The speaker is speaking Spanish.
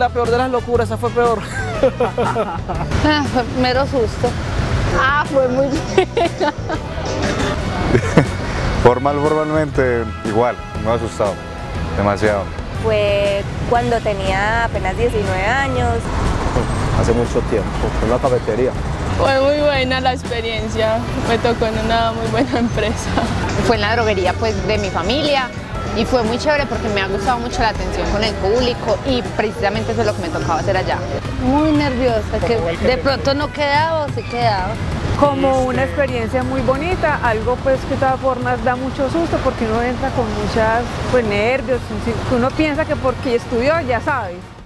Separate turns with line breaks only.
la peor de las locuras, esa fue peor.
Fue mero susto. Fue muy buena.
Formalmente igual, me ha asustado, demasiado.
Fue cuando tenía apenas 19 años.
Hace mucho tiempo, en una cafetería.
Fue muy buena la experiencia, me tocó en una muy buena empresa.
Fue en la droguería pues de mi familia y fue muy chévere porque me ha gustado mucho la atención con el público y precisamente eso es lo que me tocaba hacer allá. Muy nerviosa, que de pronto no quedaba o sí quedaba.
Como una experiencia muy bonita, algo pues que de todas formas da mucho susto porque uno entra con muchas nervios, uno piensa que porque estudió ya sabe.